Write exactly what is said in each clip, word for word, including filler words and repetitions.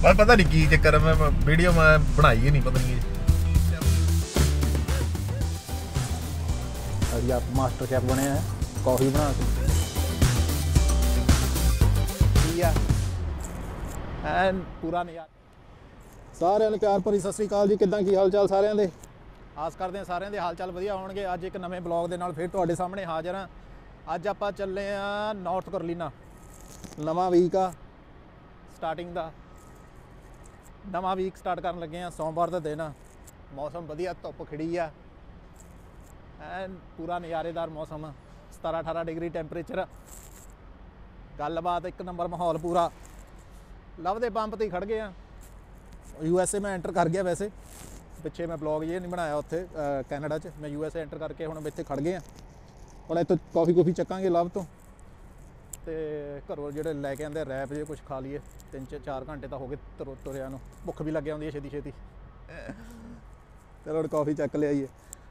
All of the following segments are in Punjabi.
मैं पता नहीं की चक्कर है, मैं वीडियो मैं बनाई ही नहीं, पता नहीं। अभी आप मास्टर शेफ बने हैं कॉफ़ी बना के ਐਨ ਪੂਰਾ ਨਜ਼ਾਰਾ। ਸਾਰਿਆਂ ਨੂੰ ਪਿਆਰ ਭਰੀ ਸਤਿ ਸ੍ਰੀ ਅਕਾਲ ਜੀ। ਕਿੱਦਾਂ ਕੀ ਹਾਲ ਚਾਲ ਸਾਰਿਆਂ ਦੇ? ਆਸ ਕਰਦੇ ਹਾਂ ਸਾਰਿਆਂ ਦੇ ਹਾਲ ਚਾਲ ਵਧੀਆ ਹੋਣਗੇ। ਅੱਜ ਇੱਕ ਨਵੇਂ ਬਲੌਗ ਦੇ ਨਾਲ ਫਿਰ ਤੁਹਾਡੇ ਸਾਹਮਣੇ ਹਾਜ਼ਰ ਹਾਂ। ਅੱਜ ਆਪਾਂ ਚੱਲੇ ਆ ਨਾਰਥ ਕੈਰੋਲੀਨਾ। ਨਵਾਂ ਵੀਕ ਆ ਸਟਾਰਟਿੰਗ ਦਾ, ਨਵਾਂ ਵੀਕ ਸਟਾਰਟ ਕਰਨ ਲੱਗੇ ਆ। ਸੋਮਵਾਰ ਦਾ ਦਿਨ ਆ, ਮੌਸਮ ਵਧੀਆ, ਧੁੱਪ ਖਿੜੀ ਆ, ਐਨ ਪੂਰਾ ਨਜ਼ਾਰੇਦਾਰ ਮੌਸਮ। ਸਤਾਰਾਂ ਅਠਾਰਾਂ ਡਿਗਰੀ ਟੈਂਪਰੇਚਰ, ਗੱਲਬਾਤ ਇੱਕ ਨੰਬਰ, ਮਾਹੌਲ ਪੂਰਾ। ਲਵ ਦੇ ਪੰਪ 'ਤੇ ਹੀ ਖੜ੍ਹ ਗਏ ਆ। ਯੂ ਐਸ ਏ ਮੈਂ ਐਂਟਰ ਕਰ ਗਿਆ। ਵੈਸੇ ਪਿੱਛੇ ਮੈਂ ਬਲੌਗ ਜੇ ਨਹੀਂ ਬਣਾਇਆ ਉੱਥੇ ਕੈਨੇਡਾ 'ਚ। ਮੈਂ ਯੂ ਐਸ ਏ ਐਂਟਰ ਕਰਕੇ ਹੁਣ ਇੱਥੇ ਖੜ੍ਹ ਗਏ ਆ। ਹੁਣ ਇੱਥੋਂ ਕੌਫੀ ਕੌਫੀ ਚੱਕਾਂਗੇ ਲਵ ਤੋਂ, ਅਤੇ ਘਰੋਂ ਜਿਹੜੇ ਲੈ ਕੇ ਆਉਂਦੇ ਰੈਪ ਜੇ ਕੁਛ ਖਾ ਲਈਏ। ਤਿੰਨ ਚਾਰ ਘੰਟੇ ਤਾਂ ਹੋ ਗਏ ਤੁਰ ਤੁਰਿਆਂ ਨੂੰ, ਭੁੱਖ ਵੀ ਲੱਗ ਆਉਂਦੀ ਹੈ ਛੇਤੀ ਛੇਤੀ। ਚਲੋ ਹੁਣ ਕੌਫੀ ਚੱਕ ਲਿਆਈਏ।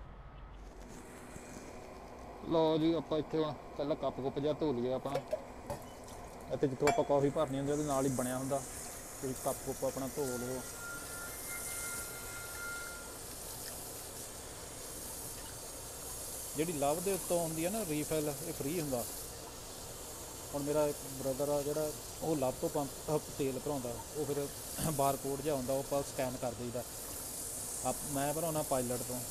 ਲਓ ਜੀ, ਆਪਾਂ ਇੱਥੇ ਹੁਣ ਪਹਿਲਾਂ ਕੱਪ ਕੁੱਪ ਜਿਹਾ ਧੋ ਲਈਏ ਆਪਣਾ। ਅਤੇ ਜਿੱਥੋਂ ਆਪਾਂ ਕੌਫੀ ਭਰਨੀ ਹੁੰਦੀ ਉਹਦੇ ਨਾਲ ਹੀ ਬਣਿਆ ਹੁੰਦਾ। ਤੁਸੀਂ ਕੱਪ ਕੁੱਪ ਆਪਣਾ ਧੋ ਲਓ। ਜਿਹੜੀ ਲਵ ਦੇ ਉੱਤੋਂ ਆਉਂਦੀ ਹੈ ਨਾ ਰੀਫਿਲ, ਇਹ ਫ੍ਰੀ ਹੁੰਦਾ। ਹੁਣ ਮੇਰਾ ਇੱਕ ਬ੍ਰਦਰ ਆ ਜਿਹੜਾ, ਉਹ ਲਵ ਤੋਂ ਪੰਪ ਤੇਲ ਭਰਾਉਂਦਾ। ਉਹ ਫਿਰ ਬਾਰ ਕੋਡ ਜਿਹਾ ਹੁੰਦਾ, ਉਹ ਆਪਾਂ ਸਕੈਨ ਕਰ ਦਈਦਾ। ਆਪ ਮੈਂ ਭਰਾਉਣਾ ਪਾਇਲਟ ਤੋਂ,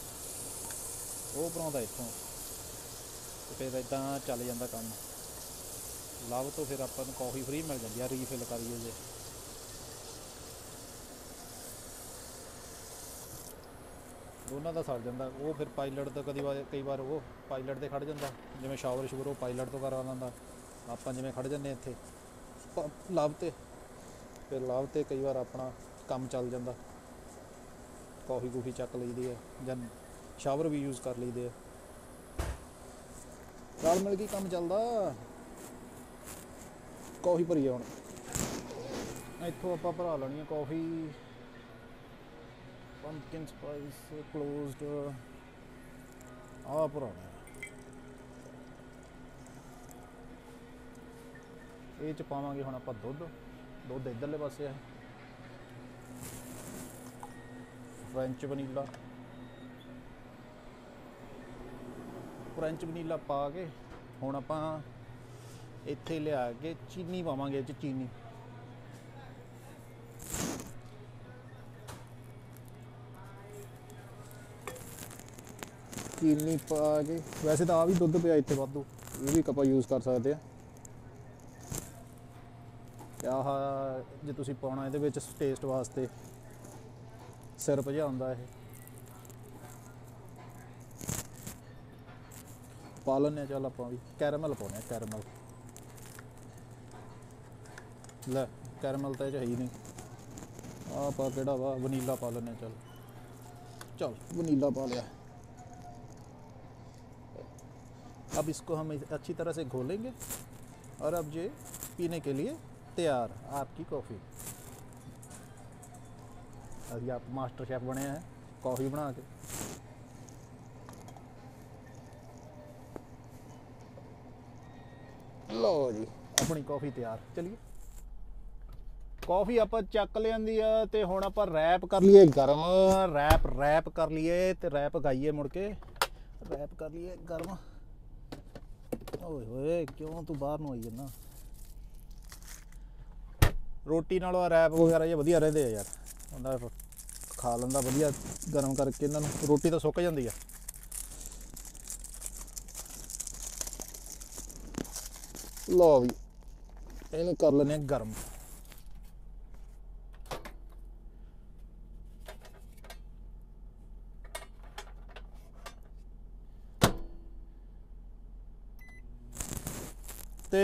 ਉਹ ਭਰਾਉਂਦਾ ਇੱਥੋਂ। ਅਤੇ ਫਿਰ ਇੱਦਾਂ ਚੱਲ ਜਾਂਦਾ ਕੰਮ। ਲਵ ਤੋਂ ਫਿਰ ਆਪਾਂ ਨੂੰ ਕੌਫੀ ਫ੍ਰੀ ਮਿਲ ਜਾਂਦੀ ਆ, ਰੀਫਿਲ ਕਰੀਏ ਜੇ। ਦੋਨਾਂ ਦਾ ਸਰ ਜਾਂਦਾ। ਉਹ ਫਿਰ ਪਾਇਲਟ ਤੋਂ ਕਦੀ ਵਾਰ ਕਈ ਵਾਰ ਉਹ ਪਾਇਲਟ 'ਤੇ ਖੜ੍ਹ ਜਾਂਦਾ, ਜਿਵੇਂ ਸ਼ਾਵਰ ਸ਼ੂਵਰ ਉਹ ਪਾਇਲਟ ਤੋਂ ਕਰਾ ਲੈਂਦਾ। ਆਪਾਂ ਜਿਵੇਂ ਖੜ੍ਹ ਜਾਂਦੇ ਇੱਥੇ ਲਵ 'ਤੇ, ਫਿਰ ਲਵ 'ਤੇ ਕਈ ਵਾਰ ਆਪਣਾ ਕੰਮ ਚੱਲ ਜਾਂਦਾ। ਕੌਫੀ ਕੂਫੀ ਚੱਕ ਲਈਦੀ ਹੈ ਜਾਂ ਸ਼ਾਵਰ ਵੀ ਯੂਜ਼ ਕਰ ਲਈਦੇ ਆ। ਰਲ ਮਿਲ ਕੇ ਕੰਮ ਚੱਲਦਾ। ਕੌਫੀ ਭਰੀ ਹੁਣ ਇੱਥੋਂ ਆਪਾਂ ਭਰਾ ਲੈਣੀ ਆ ਕੌਫੀ। ਪੰਪਕਿਨ ਸਪਾਈਸ ਕਲੋਜ਼ਡ ਆ ਭਰਾਉਣਾ। ਇਹ 'ਚ ਪਾਵਾਂਗੇ ਹੁਣ ਆਪਾਂ ਦੁੱਧ। ਦੁੱਧ ਇੱਧਰਲੇ ਪਾਸੇ ਹੈ। ਫਰੈਂਚ ਵਨੀਲਾ, ਫਰੈਂਚ ਵਨੀਲਾ ਪਾ ਕੇ ਹੁਣ ਆਪਾਂ ਇੱਥੇ ਲਿਆ ਕੇ ਚੀਨੀ ਪਾਵਾਂਗੇ। ਇਹ 'ਚ ਚੀਨੀ ਚੀਨੀ ਪਾ ਕੇ। ਵੈਸੇ ਤਾਂ ਆ ਵੀ ਦੁੱਧ ਪਿਆ ਇੱਥੇ ਵਾਧੂ, ਇਹ ਵੀ ਆਪਾਂ ਯੂਜ਼ ਕਰ ਸਕਦੇ ਆ। ਆਹ ਜੇ ਤੁਸੀਂ ਪਾਉਣਾ ਇਹਦੇ ਵਿੱਚ ਟੇਸਟ ਵਾਸਤੇ ਸਿਰਪ ਜਿਹਾ ਹੁੰਦਾ, ਇਹ ਪਾ ਲੈਂਦੇ ਹਾਂ। ਚੱਲ ਆਪਾਂ ਵੀ ਕੈਰਮਲ ਪਾਉਂਦੇ ਹਾਂ। ਕੈਰਮਲ ਲੈ, ਕੈਰਮਲ ਤਾਂ ਇਹ 'ਚ ਹੈ ਹੀ ਨਹੀਂ। ਆਹ ਆਪਾਂ ਕਿਹੜਾ ਵਾ, ਵਨੀਲਾ ਪਾ ਲੈਂਦੇ ਹਾਂ। ਚੱਲ ਚੱਲ वनीला पा लिया। अब इसको हम अच्छी तरह से घोलेंगे और अब ये पीने के लिए तैयार आपकी कॉफ़ी। अभी आप मास्टर शेफ बने हैं कॉफ़ी बना के। लो जी, अपनी कॉफ़ी तैयार। चलिए, कॉफ़ी आप चक लियांदी आ ते हुण आपां रैप कर लीए गर्म। रैप रैप कर लीए ते रैप गाइए, मुड़ के रैप कर लीए गर्म। ओए होए, क्यों तू बाहर नूं आई जाना? रोटी नालों रैप वगैरह ये वधिया रहिंदे आ यार। बंदा खा लैंदा वधिया गर्म करके। इन्हां नूं रोटी तो सुक जांदी आ। लो भी इहनूं कर लैंदे आ गर्म। ਤੇ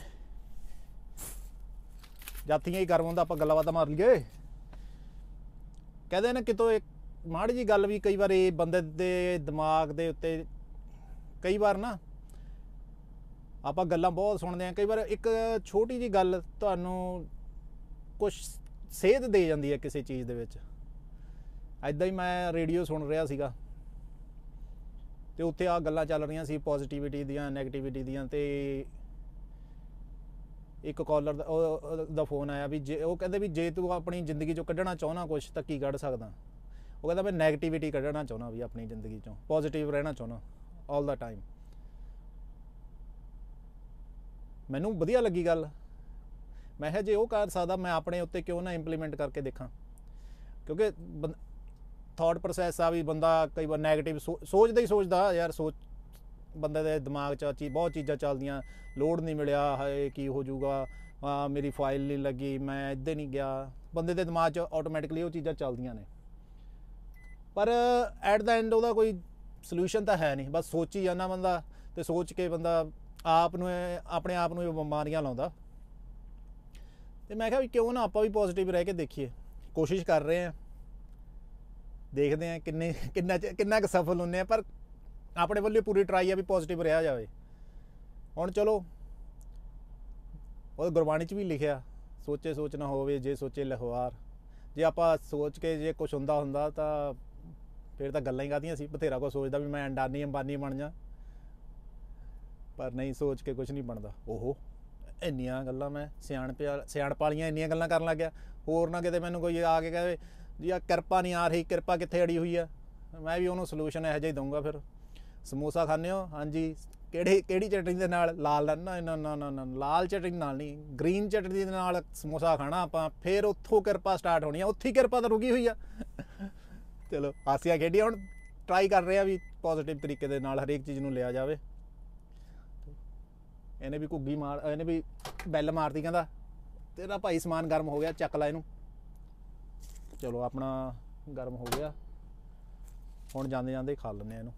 ਜਾਤੀਆਂ ਹੀ ਗਰਮ ਹੁੰਦਾ, ਆਪਾਂ ਗੱਲਾਂ ਬਾਤਾਂ ਮਾਰ ਲਈਏ। ਕਹਿੰਦੇ ਨੇ ਕਿਤੋਂ ਇੱਕ ਮਾੜੀ ਜੀ ਗੱਲ ਵੀ ਕਈ ਵਾਰ ਇਹ ਬੰਦੇ ਦੇ ਦਿਮਾਗ ਦੇ ਉੱਤੇ, ਕਈ ਵਾਰ ਨਾ ਆਪਾਂ ਗੱਲਾਂ ਬਹੁਤ ਸੁਣਦੇ ਹਾਂ। ਕਈ ਵਾਰ ਇੱਕ ਛੋਟੀ ਜੀ ਗੱਲ ਤੁਹਾਨੂੰ ਕੁਛ ਸੇਧ ਦੇ ਜਾਂਦੀ ਹੈ ਕਿਸੇ ਚੀਜ਼ ਦੇ ਵਿੱਚ। ਇੱਦਾਂ ਹੀ ਮੈਂ ਰੇਡੀਓ ਸੁਣ ਰਿਹਾ ਸੀਗਾ ਅਤੇ ਉੱਥੇ ਆਹ ਗੱਲਾਂ ਚੱਲ ਰਹੀਆਂ ਸੀ ਪੋਜ਼ੀਟਿਵਿਟੀ ਦੀਆਂ, ਨੈਗੇਟਿਵਿਟੀ ਦੀਆਂ। ਅਤੇ ਇੱਕ ਕਾਲਰ ਦਾ ਉਹ ਦਾ ਫੋਨ ਆਇਆ ਵੀ ਜੇ ਉਹ ਕਹਿੰਦੇ ਵੀ ਜੇ ਤੂੰ ਆਪਣੀ ਜ਼ਿੰਦਗੀ ਚੋਂ ਕੱਢਣਾ ਚਾਹੁੰਦਾ ਕੁਛ ਤਾਂ ਕੀ ਕੱਢ ਸਕਦਾ। ਉਹ ਕਹਿੰਦਾ ਮੈਂ ਨੈਗੇਟਿਵਿਟੀ ਕੱਢਣਾ ਚਾਹੁੰਦਾ ਵੀ ਆਪਣੀ ਜ਼ਿੰਦਗੀ ਚੋਂ, ਪੋਜ਼ੀਟਿਵ ਰਹਿਣਾ ਚਾਹੁੰਦਾ ਆਲ ਦਾ ਟਾਈਮ। ਮੈਨੂੰ ਵਧੀਆ ਲੱਗੀ ਗੱਲ। ਮੈਂ ਕਿਹਾ ਜੇ ਉਹ ਕਰ ਸਕਦਾ ਮੈਂ ਆਪਣੇ ਉੱਤੇ ਕਿਉਂ ਨਾ ਇੰਪਲੀਮੈਂਟ ਕਰਕੇ ਦੇਖਾਂ। ਕਿਉਂਕਿ ਥਾਟ ਪ੍ਰੋਸੈਸ ਆ ਵੀ ਬੰਦਾ ਕਈ ਵਾਰ ਨੈਗੇਟਿਵ ਸੋ ਸੋਚਦਾ ਹੀ ਸੋਚਦਾ ਯਾਰ, ਸੋਚ ਬੰਦੇ ਦੇ ਦਿਮਾਗ 'ਚ ਚੀ ਬਹੁਤ ਚੀਜ਼ਾਂ ਚੱਲਦੀਆਂ, ਲੋਡ ਨਹੀਂ ਮਿਲਿਆ, ਹਾਏ ਕੀ ਹੋ ਜਾਊਗਾ, ਆ ਮੇਰੀ ਫਾਈਲ ਨਹੀਂ ਲੱਗੀ, ਮੈਂ ਇੱਧਰ ਨਹੀਂ ਗਿਆ। ਬੰਦੇ ਦੇ ਦਿਮਾਗ 'ਚ ਆਟੋਮੈਟਿਕਲੀ ਉਹ ਚੀਜ਼ਾਂ ਚੱਲਦੀਆਂ ਨੇ, ਪਰ ਐਟ ਦਾ ਐਂਡ ਉਹਦਾ ਕੋਈ ਸੋਲਿਊਸ਼ਨ ਤਾਂ ਹੈ ਨਹੀਂ। ਬਸ ਸੋਚੀ ਜਾਂਦਾ ਬੰਦਾ, ਅਤੇ ਸੋਚ ਕੇ ਬੰਦਾ ਆਪ ਨੂੰ ਆਪਣੇ ਆਪ ਨੂੰ ਬਿਮਾਰੀਆਂ ਲਾਉਂਦਾ। ਅਤੇ ਮੈਂ ਕਿਹਾ ਵੀ ਕਿਉਂ ਨਾ ਆਪਾਂ ਵੀ ਪੋਜ਼ੀਟਿਵ ਰਹਿ ਕੇ ਦੇਖੀਏ। ਕੋਸ਼ਿਸ਼ ਕਰ ਰਹੇ ਹਾਂ, ਦੇਖਦੇ ਹਾਂ ਕਿੰਨੇ ਕਿੰਨਾ ਕਿੰਨਾ ਕੁ ਸਫਲ ਹੁੰਦੇ ਹਾਂ, ਪਰ ਆਪਣੇ ਵੱਲੋਂ ਪੂਰੀ ਟਰਾਈ ਆ ਵੀ ਪੋਜ਼ੀਟਿਵ ਰਿਹਾ ਜਾਵੇ। ਹੁਣ ਚਲੋ ਉਹ ਗੁਰਬਾਣੀ 'ਚ ਵੀ ਲਿਖਿਆ, ਸੋਚੇ ਸੋਚ ਨਾ ਹੋਵੇ ਜੇ ਸੋਚੇ ਲਖਵਾਰ। ਜੇ ਆਪਾਂ ਸੋਚ ਕੇ ਜੇ ਕੁਛ ਹੁੰਦਾ ਹੁੰਦਾ ਤਾਂ ਫਿਰ ਤਾਂ ਗੱਲਾਂ ਹੀ ਕਾਹਦੀਆਂ ਸੀ। ਬਥੇਰਾ ਕੁਛ ਸੋਚਦਾ ਵੀ ਮੈਂ ਅੰਡਾਨੀ ਅੰਬਾਨੀ ਬਣ ਜਾ, ਪਰ ਨਹੀਂ, ਸੋਚ ਕੇ ਕੁਛ ਨਹੀਂ ਬਣਦਾ। ਓਹੋ ਇੰਨੀਆਂ ਗੱਲਾਂ ਮੈਂ ਸਿਆਣਪ ਸਿਆਣਪ ਵਾਲੀਆਂ ਇੰਨੀਆਂ ਗੱਲਾਂ ਕਰਨ ਲੱਗ ਗਿਆ। ਹੋਰ ਨਾ ਕਿਤੇ ਮੈਨੂੰ ਕੋਈ ਆ ਕੇ ਕਹੇ ਜੀ ਆ ਕਿਰਪਾ ਨਹੀਂ ਆ ਰਹੀ, ਕਿਰਪਾ ਕਿੱਥੇ ਅੜੀ ਹੋਈ ਆ। ਮੈਂ ਵੀ ਉਹਨੂੰ ਸੋਲਿਊਸ਼ਨ ਇਹੋ ਜਿਹਾ ਹੀ ਦਊਂਗਾ। ਫਿਰ ਸਮੋਸਾ ਖਾਂਦੇ ਹੋ? ਹਾਂਜੀ। ਕਿਹੜੀ ਕਿਹੜੀ ਚਟਨੀ ਦੇ ਨਾਲ? ਲਾਲ ਨਾ ਨਾ ਨਾ ਨਾ ਨਾ ਲਾਲ ਚਟਨੀ ਨਾਲ ਨਹੀਂ, ਗ੍ਰੀਨ ਚਟਨੀ ਦੇ ਨਾਲ ਸਮੋਸਾ ਖਾਣਾ ਆਪਾਂ। ਫਿਰ ਉੱਥੋਂ ਕਿਰਪਾ ਸਟਾਰਟ ਹੋਣੀ ਆ। ਉੱਥੇ ਹੀ ਕਿਰਪਾ ਤਾਂ ਰੁਕੀ ਹੋਈ ਆ। ਚਲੋ ਹਾਸੀਆਂ ਖੇਡੀਆਂ। ਹੁਣ ਟਰਾਈ ਕਰ ਰਹੇ ਆ ਵੀ ਪੋਜ਼ੀਟਿਵ ਤਰੀਕੇ ਦੇ ਨਾਲ ਹਰੇਕ ਚੀਜ਼ ਨੂੰ ਲਿਆ ਜਾਵੇ। ਇਹਨੇ ਵੀ ਘੁੱਗੀ ਮਾਰ ਇਹਨੇ ਵੀ ਬੈਲ ਮਾਰਤੀ, ਕਹਿੰਦਾ ਤੇਰਾ ਭਾਈ ਸਮਾਨ ਗਰਮ ਹੋ ਗਿਆ, ਚੱਕ ਲੈ ਇਹਨੂੰ। ਚਲੋ ਆਪਣਾ ਗਰਮ ਹੋ ਗਿਆ, ਹੁਣ ਜਾਂਦੇ ਜਾਂਦੇ ਖਾ ਲੈਂਦੇ ਇਹਨੂੰ।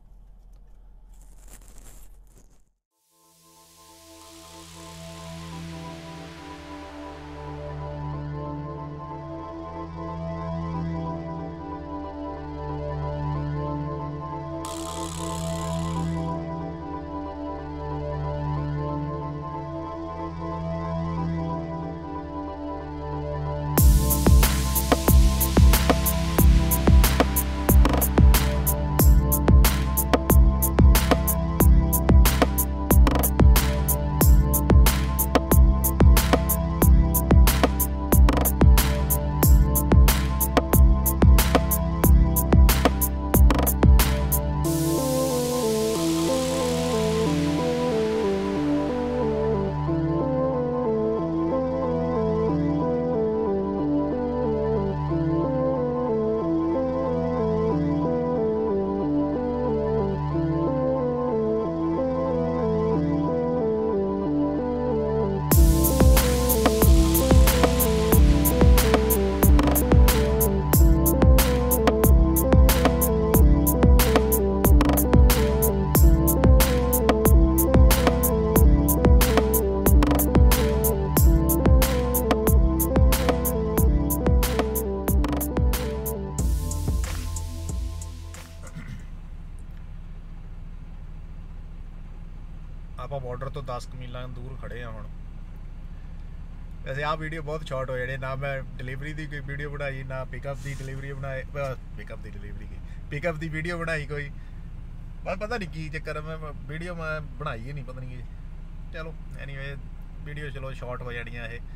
ਆਪਾਂ ਬਾਰਡਰ ਤੋਂ ਦਸ ਮੀਲਾਂ ਦੂਰ ਖੜੇ ਆ ਹੁਣ। ਵੈਸੇ ਆਹ ਵੀਡੀਓ ਬਹੁਤ ਸ਼ਾਰਟ ਹੋ ਜਾਣੀ। ਨਾ ਮੈਂ ਡਿਲੀਵਰੀ ਦੀ ਕੋਈ ਵੀਡੀਓ ਬਣਾਈ, ਨਾ ਪਿਕਅਪ ਦੀ ਡਿਲੀਵਰੀ ਬਣਾਈ, ਪਿਕਅਪ ਦੀ ਡਿਲੀਵਰੀ ਕੀ ਪਿਕਅਪ ਦੀ ਵੀਡੀਓ ਬਣਾਈ ਕੋਈ। ਬਸ ਪਤਾ ਨਹੀਂ ਕੀ ਚੱਕਰ, ਮੈਂ ਵੀਡੀਓ ਮੈਂ ਬਣਾਈ ਹੀ ਨਹੀਂ, ਪਤਾ ਨਹੀਂ। ਚਲੋ ਐਨੀਵੇ ਵੀਡੀਓ ਚਲੋ ਸ਼ਾਰਟ ਹੋ ਜਾਣੀਆਂ ਇਹ।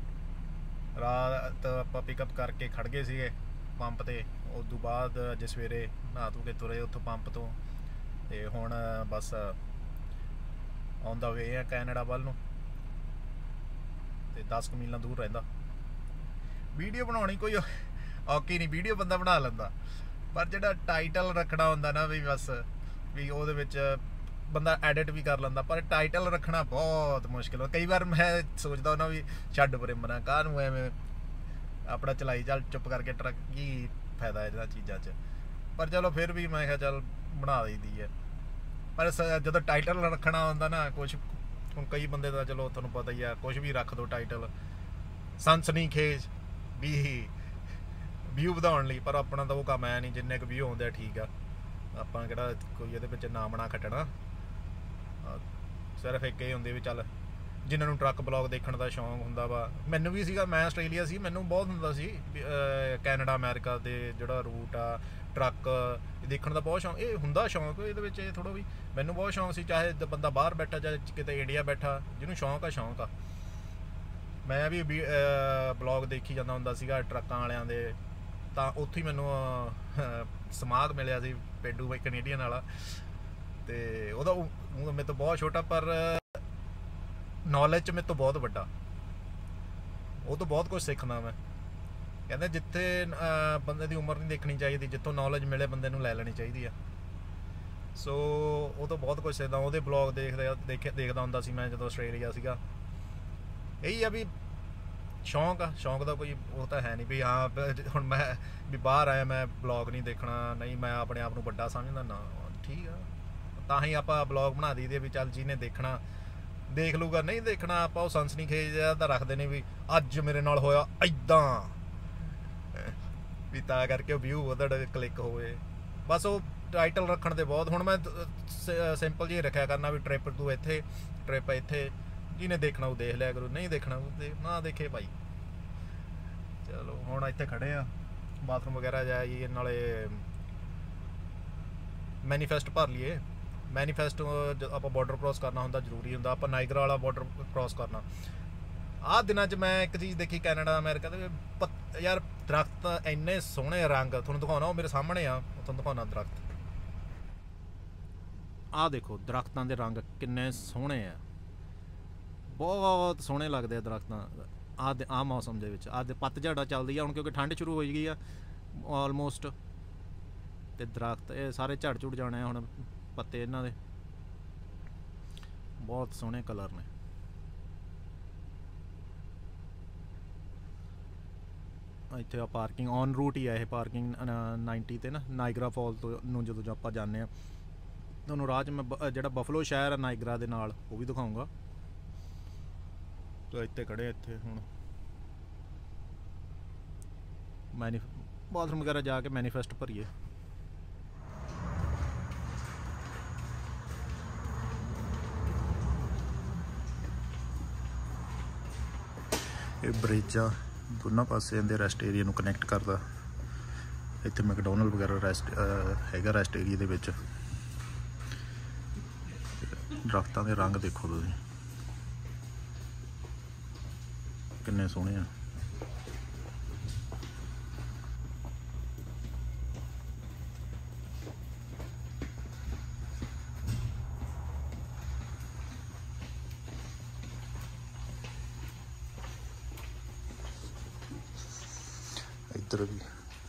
ਰਾਤ ਆਪਾਂ ਪਿਕਅਪ ਕਰਕੇ ਖੜ੍ਹ ਗਏ ਸੀਗੇ ਪੰਪ 'ਤੇ। ਉਸ ਤੋਂ ਬਾਅਦ ਅੱਜ ਸਵੇਰੇ ਨਹਾ ਧੋ ਕੇ ਤੁਰੇ ਉੱਥੋਂ ਪੰਪ ਤੋਂ, ਅਤੇ ਹੁਣ ਬਸ ਔਨ ਦਾ ਵੇ ਆ ਕੈਨੇਡਾ ਵੱਲ ਨੂੰ, ਅਤੇ ਦਸ ਕੁ ਮੀਲਾਂ ਦੂਰ ਰਹਿੰਦਾ। ਵੀਡੀਓ ਬਣਾਉਣੀ ਕੋਈ ਔਖੀ ਨਹੀਂ, ਵੀਡੀਓ ਬੰਦਾ ਬਣਾ ਲੈਂਦਾ, ਪਰ ਜਿਹੜਾ ਟਾਈਟਲ ਰੱਖਣਾ ਹੁੰਦਾ ਨਾ ਵੀ ਬਸ ਵੀ ਉਹਦੇ ਵਿੱਚ ਬੰਦਾ ਐਡਿਟ ਵੀ ਕਰ ਲੈਂਦਾ, ਪਰ ਟਾਈਟਲ ਰੱਖਣਾ ਬਹੁਤ ਮੁਸ਼ਕਿਲ ਹੋ। ਕਈ ਵਾਰ ਮੈਂ ਸੋਚਦਾ ਹੁੰਦਾ ਵੀ ਛੱਡ ਪਰੇ ਮਨਾ ਕਾਹਨੂੰ ਐਵੇਂ ਆਪਣਾ ਚਲਾਈ ਚੱਲ, ਚੁੱਪ ਕਰਕੇ ਟਰੱਕ, ਕੀ ਫਾਇਦਾ ਇਹਨਾਂ ਚੀਜ਼ਾਂ 'ਚ। ਪਰ ਚਲੋ ਫਿਰ ਵੀ ਮੈਂ ਕਿਹਾ ਚੱਲ ਬਣਾ ਦਈਦੀ ਹੈ। ਪਰ ਜਦੋਂ ਟਾਈਟਲ ਰੱਖਣਾ ਹੁੰਦਾ ਨਾ ਕੁਛ, ਹੁਣ ਕਈ ਬੰਦੇ ਦਾ ਚਲੋ ਤੁਹਾਨੂੰ ਪਤਾ ਹੀ ਆ, ਕੁਛ ਵੀ ਰੱਖ ਦਿਓ ਟਾਈਟਲ, ਸਨਸਨੀਖੇਜ਼ ਵੀ ਵਿਊ ਵਧਾਉਣ ਲਈ। ਪਰ ਆਪਣਾ ਤਾਂ ਉਹ ਕੰਮ ਹੈ ਨਹੀਂ, ਜਿੰਨੇ ਕੁ ਵਿਊ ਆਉਂਦੇ ਆ ਠੀਕ ਆ। ਆਪਾਂ ਕਿਹੜਾ ਕੋਈ ਇਹਦੇ ਵਿੱਚ ਨਾਮ ਨਾ ਖੱਟਣਾ। ਸਿਰਫ ਇੱਕ ਇਹ ਹੁੰਦੇ ਵੀ ਚੱਲ ਜਿਨ੍ਹਾਂ ਨੂੰ ਟਰੱਕ ਬਲੌਗ ਦੇਖਣ ਦਾ ਸ਼ੌਂਕ ਹੁੰਦਾ ਵਾ, ਮੈਨੂੰ ਵੀ ਸੀਗਾ। ਮੈਂ ਆਸਟ੍ਰੇਲੀਆ ਸੀ, ਮੈਨੂੰ ਬਹੁਤ ਹੁੰਦਾ ਸੀ ਕੈਨੇਡਾ ਅਮਰੀਕਾ ਦੇ ਜਿਹੜਾ ਰੂਟ ਆ, ਟਰੱਕ ਦੇਖਣ ਦਾ ਬਹੁਤ ਸ਼ੌਂਕ। ਇਹ ਹੁੰਦਾ ਸ਼ੌਂਕ ਇਹਦੇ ਵਿੱਚ, ਇਹ ਥੋੜ੍ਹਾ ਵੀ ਮੈਨੂੰ ਬਹੁਤ ਸ਼ੌਂਕ ਸੀ। ਚਾਹੇ ਬੰਦਾ ਬਾਹਰ ਬੈਠਾ, ਚਾਹੇ ਕਿਤੇ ਇੰਡੀਆ ਬੈਠਾ, ਜਿਹਨੂੰ ਸ਼ੌਂਕ ਆ ਸ਼ੌਂਕ ਆ। ਮੈਂ ਵੀ ਬਲੌਗ ਦੇਖੀ ਜਾਂਦਾ ਹੁੰਦਾ ਸੀਗਾ ਟਰੱਕਾਂ ਵਾਲਿਆਂ ਦੇ, ਤਾਂ ਉੱਥੇ ਹੀ ਮੈਨੂੰ ਸਮਾਗ ਮਿਲਿਆ ਸੀ ਪੇਡੂ ਬਾਈ ਕੈਨੇਡੀਅਨ ਵਾਲਾ। ਅਤੇ ਉਹਦਾ ਮੇਰੇ ਤੋਂ ਬਹੁਤ ਛੋਟਾ ਪਰ ਨੌਲੇਜ 'ਚ ਮੇਰੇ ਤੋਂ ਬਹੁਤ ਵੱਡਾ, ਉਹ ਤੋਂ ਬਹੁਤ ਕੁਝ ਸਿੱਖਦਾ ਮੈਂ। ਕਹਿੰਦੇ ਜਿੱਥੇ ਬੰਦੇ ਦੀ ਉਮਰ ਨਹੀਂ ਦੇਖਣੀ ਚਾਹੀਦੀ, ਜਿੱਥੋਂ ਨੌਲੇਜ ਮਿਲੇ ਬੰਦੇ ਨੂੰ ਲੈ ਲੈਣੀ ਚਾਹੀਦੀ ਆ। ਸੋ ਉਹ ਤੋਂ ਬਹੁਤ ਕੁਝ ਸਿੱਖਦਾ। ਉਹਦੇ ਬਲੌਗ ਦੇਖਦੇ ਦੇਖੇ ਦੇਖਦਾ ਹੁੰਦਾ ਸੀ ਮੈਂ ਜਦੋਂ ਆਸਟ੍ਰੇਲੀਆ ਸੀਗਾ। ਇਹੀ ਆ ਵੀ ਸ਼ੌਂਕ ਆ, ਸ਼ੌਂਕ ਦਾ ਕੋਈ ਉਹ ਤਾਂ ਹੈ ਨਹੀਂ ਵੀ ਹਾਂ ਹੁਣ ਮੈਂ ਵੀ ਬਾਹਰ ਆਇਆ ਮੈਂ ਬਲੌਗ ਨਹੀਂ ਦੇਖਣਾ, ਨਹੀਂ ਮੈਂ ਆਪਣੇ ਆਪ ਨੂੰ ਵੱਡਾ ਸਮਝਦਾ ਨਾ। ਠੀਕ ਆ, ਤਾਂ ਹੀ ਆਪਾਂ ਬਲੌਗ ਬਣਾ ਦਈਦੇ ਵੀ ਚੱਲ ਜਿਹਨੇ ਦੇਖਣਾ ਦੇਖ ਲੂਗਾ, ਨਹੀਂ ਦੇਖਣਾ ਆਪਾਂ ਉਹ ਸਨਸਨੀ ਖੇਜ ਤਾਂ ਰੱਖਦੇ ਨੇ ਵੀ ਅੱਜ ਮੇਰੇ ਨਾਲ ਹੋਇਆ ਇੱਦਾਂ, ਵੀ ਤਾਂ ਕਰਕੇ ਉਹ ਵਿਊ ਉਹਦਾ ਕਲਿੱਕ ਹੋਵੇ। ਬਸ ਉਹ ਟਾਈਟਲ ਰੱਖਣ ਦੇ ਬਹੁਤ। ਹੁਣ ਮੈਂ ਸਿੰਪਲ ਜਿਹੀ ਰੱਖਿਆ ਕਰਨਾ ਵੀ ਟ੍ਰਿਪ ਤੂੰ ਇੱਥੇ, ਟ੍ਰਿਪ ਇੱਥੇ, ਜਿਹਨੇ ਦੇਖਣਾ ਉਹ ਦੇਖ ਲਿਆ ਕਰੂ, ਨਹੀਂ ਦੇਖਣਾ ਉਹ ਦੇਖ ਨਾ ਦੇਖੇ ਭਾਈ। ਚਲੋ ਹੁਣ ਇੱਥੇ ਖੜੇ ਆ, ਬਾਥਰੂਮ ਵਗੈਰਾ ਜਾਈਏ, ਨਾਲੇ ਮੈਨੀਫੈਸਟ ਭਰ ਲਈਏ। ਮੈਨੀਫੈਸਟ ਆਪਾਂ ਬਾਰਡਰ ਕ੍ਰੋਸ ਕਰਨਾ ਹੁੰਦਾ, ਜ਼ਰੂਰੀ ਹੁੰਦਾ। ਆਪਾਂ ਨਾਇਗਰਾ ਵਾਲਾ ਬਾਰਡਰ ਕ੍ਰੋਸ ਕਰਨਾ। ਆਹ ਦਿਨਾਂ 'ਚ ਮੈਂ ਇੱਕ ਚੀਜ਼ ਦੇਖੀ ਕੈਨੇਡਾ ਅਮਰੀਕਾ ਦੇ, ਯਾਰ ਦਰਖਤ ਇੰਨੇ ਸੋਹਣੇ ਰੰਗ, ਤੁਹਾਨੂੰ ਦਿਖਾਉਣਾ ਉਹ ਮੇਰੇ ਸਾਹਮਣੇ ਆ, ਤੁਹਾਨੂੰ ਦਿਖਾਉਣਾ ਦਰਖਤ। ਆਹ ਦੇਖੋ ਦਰਖਤਾਂ ਦੇ ਰੰਗ ਕਿੰਨੇ ਸੋਹਣੇ ਆ, ਬਹੁਤ ਸੋਹਣੇ ਲੱਗਦੇ ਆ ਦਰਖਤਾਂ। ਆਹ ਦੇ ਆਹ ਮੌਸਮ ਦੇ ਵਿੱਚ, ਆਹ ਦੇ ਪੱਤਝੜ ਚੱਲਦੀ ਆ ਹੁਣ ਕਿਉਂਕਿ ਠੰਡ ਸ਼ੁਰੂ ਹੋ ਗਈ ਆ ਆਲਮੋਸਟ, ਅਤੇ ਦਰਖਤ ਇਹ ਸਾਰੇ ਝੜ ਝੁੜ ਜਾਣੇ ਆ ਹੁਣ ਪੱਤੇ ਇਹਨਾਂ ਦੇ। ਬਹੁਤ ਸੋਹਣੇ ਕਲਰ ਨੇ। ਇੱਥੇ ਆ ਪਾਰਕਿੰਗ ਔਨ ਰੂਟ ਹੀ ਆ ਇਹ ਪਾਰਕਿੰਗ ਨਾਈਨਟੀ 'ਤੇ ਨਾ ਨਾਇਗਰਾ ਫਾਲ ਤੋਂ ਨੂੰ ਜਦੋਂ ਆਪਾਂ ਜਾਂਦੇ ਹਾਂ। ਤੁਹਾਨੂੰ ਰਾਹ 'ਚ ਮੈਂ ਜਿਹੜਾ ਬਫਲੋ ਸ਼ਹਿਰ ਆ ਨਾਇਗਰਾ ਦੇ ਨਾਲ ਉਹ ਵੀ ਦਿਖਾਊਂਗਾ। ਤਾਂ ਇੱਥੇ ਖੜੇ ਇੱਥੇ ਹੁਣ ਮੈਨੀ ਬਾਥਰੂਮ ਵਗੈਰਾ ਜਾ ਕੇ ਮੈਨੀਫੈਸਟ ਭਰੀਏ। ਇਹ ਬ੍ਰਿਜ ਆ, ਦੋਨਾਂ ਪਾਸੇ ਦੇ ਰੈਸਟ ਏਰੀਆ ਨੂੰ ਕਨੈਕਟ ਕਰਦਾ। ਇੱਥੇ ਮੈਕਡੋਨਲਡ ਵਗੈਰਾ ਰੈਸਟ ਹੈਗਾ ਰੈਸਟ ਏਰੀਆ ਦੇ ਵਿੱਚ। ਦਰਖਤਾਂ ਦੇ ਰੰਗ ਦੇਖੋ ਤੁਸੀਂ ਕਿੰਨੇ ਸੋਹਣੇ ਆ। ਇੱਧਰ ਵੀ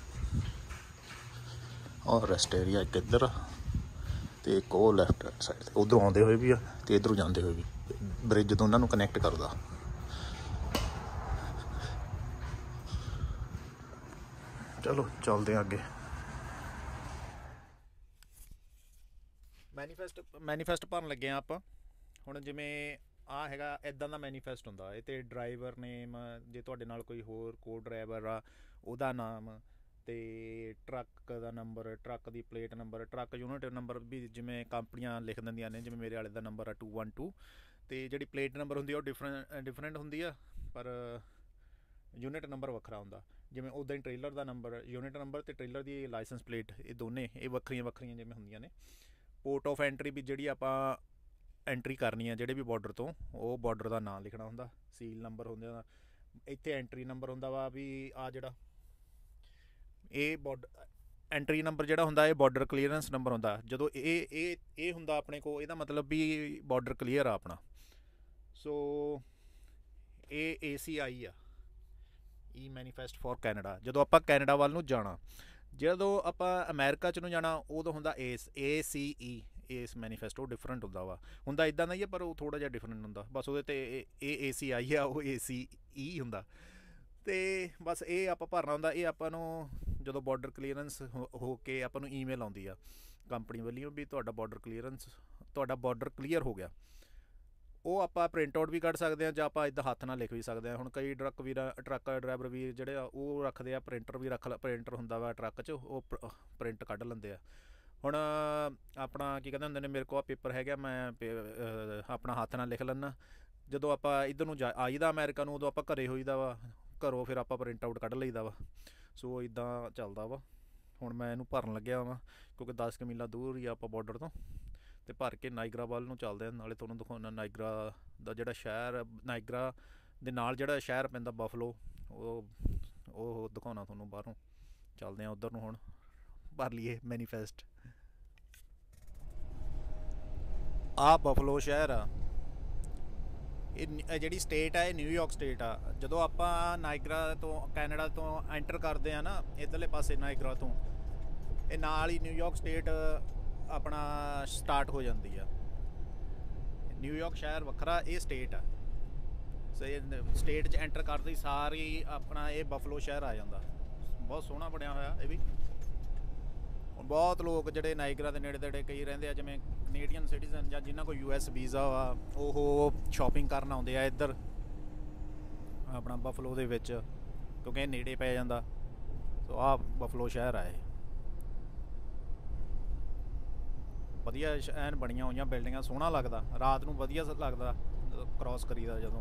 ਔਰ ਰੈਸਟ ਏਰੀਆ ਇੱਕ ਇੱਧਰ ਆ ਅਤੇ ਇੱਕ ਉਹ ਲੈਫਟ ਸਾਈਡ 'ਤੇ, ਉੱਧਰੋਂ ਆਉਂਦੇ ਹੋਏ ਵੀ ਆ ਅਤੇ ਇੱਧਰੋਂ ਜਾਂਦੇ ਹੋਏ ਵੀ। ਬ੍ਰਿਜ ਦੋਨਾਂ ਨੂੰ ਕਨੈਕਟ ਕਰਦਾ। ਚਲੋ ਚੱਲਦੇ ਹਾਂ ਅੱਗੇ। ਮੈਨੀਫੈਸਟ ਮੈਨੀਫੈਸਟ ਭਰਨ ਲੱਗੇ ਹਾਂ ਆਪਾਂ ਹੁਣ। ਜਿਵੇਂ ਆਹ ਹੈਗਾ ਇੱਦਾਂ ਦਾ ਮੈਨੀਫੈਸਟ ਹੁੰਦਾ। ਇਹ 'ਤੇ ਡਰਾਈਵਰ ਨੇਮ, ਜੇ ਤੁਹਾਡੇ ਨਾਲ ਕੋਈ ਹੋਰ ਕੋ ਡਰਾਈਵਰ ਆ ਉਹਦਾ ਨਾਮ, ਅਤੇ ਟਰੱਕ ਦਾ ਨੰਬਰ, ਟਰੱਕ ਦੀ plate number, truck unit number ਵੀ ਜਿਵੇਂ ਕੰਪਨੀਆਂ ਲਿਖ ਦਿੰਦੀਆਂ ਨੇ। ਜਿਵੇਂ ਮੇਰੇ ਵਾਲੇ ਦਾ ਨੰਬਰ ਆ ਟੂ ਵਨ ਟੂ, ਅਤੇ ਜਿਹੜੀ ਪਲੇਟ ਨੰਬਰ ਹੁੰਦੀ ਆ ਉਹ ਡਿਫਰੈਂਟ ਡਿਫਰੈਂਟ ਹੁੰਦੀ ਆ, ਪਰ ਯੂਨਿਟ ਨੰਬਰ ਵੱਖਰਾ ਹੁੰਦਾ। ਜਿਵੇਂ ਉੱਦਾਂ ਹੀ ਟ੍ਰੇਲਰ ਦਾ ਨੰਬਰ, ਯੂਨਿਟ ਨੰਬਰ ਅਤੇ ਟ੍ਰੇਲਰ ਦੀ ਲਾਇਸੈਂਸ ਪਲੇਟ, ਇਹ ਦੋਨੇ ਇਹ ਵੱਖਰੀਆਂ ਵੱਖਰੀਆਂ ਜਿਵੇਂ ਹੁੰਦੀਆਂ ਨੇ। ਪੋਰਟ ਆਫ ਐਂਟਰੀ ਵੀ ਜਿਹੜੀ ਆਪਾਂ ਐਂਟਰੀ ਕਰਨੀ ਆ ਜਿਹੜੇ ਵੀ ਬਾਰਡਰ ਤੋਂ, ਉਹ ਬਾਰਡਰ ਦਾ ਨਾਂ ਲਿਖਣਾ ਹੁੰਦਾ। ਸੀਲ ਨੰਬਰ ਹੁੰਦੇ ਦਾ। ਇੱਥੇ ਐਂਟਰੀ ਨੰਬਰ ਹੁੰਦਾ ਵਾ ਵੀ ਆ ਜਿਹੜਾ ਇਹ ਬਾਰਡਰ ਐਂਟਰੀ ਨੰਬਰ ਜਿਹੜਾ ਹੁੰਦਾ ਇਹ ਬਾਰਡਰ ਕਲੀਅਰੈਂਸ ਨੰਬਰ ਹੁੰਦਾ। ਜਦੋਂ ਇਹ ਇਹ ਇਹ ਹੁੰਦਾ ਆਪਣੇ ਕੋਲ, ਇਹਦਾ ਮਤਲਬ ਵੀ ਬਾਰਡਰ ਕਲੀਅਰ ਆ ਆਪਣਾ। ਸੋ ਇਹ ਏ ਸੀ ਆਈ ਆ, ਈ ਮੈਨੀਫੈਸਟ ਫॉर ਕੈਨੇਡਾ। ਜਦੋਂ ਆਪਾਂ ਕੈਨੇਡਾ ਵੱਲ ਨੂੰ ਜਾਣਾ, ਜਦੋਂ ਆਪਾਂ ਅਮਰੀਕਾ 'ਚ ਨੂੰ ਜਾਣਾ ਉਦੋਂ ਹੁੰਦਾ ਏਸ ਏ ਸੀ ਈ ਏਸ ਮੈਨੀਫੈਸਟ। ਉਹ ਡਿਫਰੈਂਟ ਹੁੰਦਾ ਵਾ, ਹੁੰਦਾ ਇੱਦਾਂ ਦਾ ਹੀ ਆ ਪਰ ਉਹ ਥੋੜ੍ਹਾ ਜਿਹਾ ਡਿਫਰੈਂਟ ਹੁੰਦਾ। ਬਸ ਉਹਦੇ 'ਤੇ ਇਹ ਏ ਸੀ ਆਈ ਆ, ਉਹ ਏ ਸੀ ਈ ਹੁੰਦਾ। ਅਤੇ ਬਸ ਇਹ ਆਪਾਂ ਭਰਨਾ ਹੁੰਦਾ। ਇਹ ਆਪਾਂ ਨੂੰ ਜਦੋਂ ਬਾਰਡਰ ਕਲੀਅਰੈਂਸ ਹੋ ਹੋ ਕੇ ਆਪਾਂ ਨੂੰ ਈਮੇਲ ਆਉਂਦੀ ਆ ਕੰਪਨੀ ਵੱਲੋਂ ਵੀ ਤੁਹਾਡਾ ਬਾਰਡਰ ਕਲੀਅਰੈਂਸ, ਤੁਹਾਡਾ ਬਾਰਡਰ ਕਲੀਅਰ ਹੋ ਗਿਆ। ਉਹ ਆਪਾਂ ਪ੍ਰਿੰਟ ਆਊਟ ਵੀ ਕੱਢ ਸਕਦੇ ਹਾਂ ਜਾਂ ਆਪਾਂ ਇੱਦਾਂ ਹੱਥ ਨਾਲ ਲਿਖ ਵੀ ਸਕਦੇ ਹਾਂ। ਹੁਣ ਕਈ ਟਰੱਕ ਵੀਰ ਟਰੱਕ ਡਰਾਈਵਰ ਵੀਰ ਜਿਹੜੇ ਆ ਉਹ ਰੱਖਦੇ ਆ ਪ੍ਰਿੰਟਰ ਵੀ ਰੱਖ ਪ੍ਰਿੰਟਰ ਹੁੰਦਾ ਵਾ ਟਰੱਕ 'ਚ, ਉਹ ਪ੍ਰਿੰਟ ਕੱਢ ਲੈਂਦੇ ਆ। ਹੁਣ ਆਪਣਾ ਕੀ ਕਹਿੰਦੇ ਹੁੰਦੇ ਨੇ, ਮੇਰੇ ਕੋਲ ਪੇਪਰ ਹੈਗਾ, ਮੈਂ ਆਪਣਾ ਹੱਥ ਨਾਲ ਲਿਖ ਲੈਂਦਾ। ਜਦੋਂ ਆਪਾਂ ਇੱਧਰ ਨੂੰ ਜਾ ਆਈਦਾ ਅਮਰੀਕਾ ਨੂੰ, ਉਦੋਂ ਆਪਾਂ ਘਰੇ ਹੋਈਦਾ ਵਾ, ਘਰੋਂ ਫਿਰ ਆਪਾਂ ਪ੍ਰਿੰਟ ਆਊਟ ਕੱਢ ਲਈਦਾ ਵਾ। ਸੋ ਇੱਦਾਂ ਚੱਲਦਾ ਵਾ। ਹੁਣ ਮੈਂ ਇਹਨੂੰ ਭਰਨ ਲੱਗਿਆ ਵਾ ਕਿਉਂਕਿ ਦਸ ਕੁ ਮੀਲਾਂ ਦੂਰ ਹੀ ਆ ਆਪਾਂ ਬਾਰਡਰ ਤੋਂ, ਅਤੇ ਭਰ ਕੇ ਨਾਇਗਰਾ ਵੱਲ ਨੂੰ ਚੱਲਦੇ ਹਾਂ। ਨਾਲੇ ਤੁਹਾਨੂੰ ਦਿਖਾਉਣਾ ਨਾਇਗਰਾ ਦਾ ਜਿਹੜਾ ਸ਼ਹਿਰ, ਨਾਇਗਰਾ ਦੇ ਨਾਲ ਜਿਹੜਾ ਸ਼ਹਿਰ ਪੈਂਦਾ ਬਫਲੋ, ਉਹ ਉਹ ਦਿਖਾਉਣਾ ਤੁਹਾਨੂੰ ਬਾਹਰੋਂ। ਚੱਲਦੇ ਹਾਂ ਉੱਧਰ ਨੂੰ ਹੁਣ, ਭਰ ਲਈਏ ਮੈਨੀਫੈਸਟ। ਆਹ ਬਫਲੋ ਸ਼ਹਿਰ ਆ। ਇਹ ਨ- ਇਹ ਜਿਹੜੀ ਸਟੇਟ ਆ ਇਹ ਨਿਊਯਾਰਕ ਸਟੇਟ ਆ। ਜਦੋਂ ਆਪਾਂ ਨਾਇਗਰਾ ਤੋਂ ਕੈਨੇਡਾ ਤੋਂ ਐਂਟਰ ਕਰਦੇ ਆ ਨਾ ਇੱਧਰਲੇ ਪਾਸੇ ਨਾਇਗਰਾ ਤੋਂ, ਇਹ ਨਾਲ ਹੀ ਨਿਊਯਾਰਕ ਸਟੇਟ ਆਪਣਾ ਸਟਾਰਟ ਹੋ ਜਾਂਦੀ ਆ। ਨਿਊਯਾਰਕ ਸ਼ਹਿਰ ਵੱਖਰਾ, ਇਹ ਸਟੇਟ ਆ। ਸੋ ਇਹ ਸਟੇਟ 'ਚ ਐਂਟਰ ਕਰਦੇ ਹੀ ਸਾਰੀ ਆਪਣਾ ਇਹ ਬਫਲੋ ਸ਼ਹਿਰ ਆ ਜਾਂਦਾ। ਬਹੁਤ ਸੋਹਣਾ ਬਣਿਆ ਹੋਇਆ ਇਹ ਵੀ। ਹੁਣ ਬਹੁਤ ਲੋਕ ਜਿਹੜੇ ਨਾਇਗਰਾ ਦੇ ਨੇੜੇ ਤੇੜੇ ਕਈ ਰਹਿੰਦੇ ਆ, ਜਿਵੇਂ ਕੈਨੇਡੀਅਨ ਸਿਟੀਜ਼ਨ ਜਾਂ ਜਿਨ੍ਹਾਂ ਕੋਲ ਯੂ ਐਸ ਵੀਜ਼ਾ ਵਾ, ਉਹ ਸ਼ਾਪਿੰਗ ਕਰਨ ਆਉਂਦੇ ਆ ਇੱਧਰ ਆਪਣਾ ਬਫਲੋ ਦੇ ਵਿੱਚ, ਕਿਉਂਕਿ ਇਹ ਨੇੜੇ ਪੈ ਜਾਂਦਾ। ਸੋ ਆਹ ਬਫਲੋ ਸ਼ਹਿਰ ਆ। ਇਹ ਵਧੀਆ ਐਨ ਬਣੀਆਂ ਹੋਈਆਂ ਬਿਲਡਿੰਗਾਂ, ਸੋਹਣਾ ਲੱਗਦਾ ਰਾਤ ਨੂੰ, ਵਧੀਆ ਲੱਗਦਾ ਕ੍ਰੋਸ ਕਰੀਦਾ ਜਦੋਂ।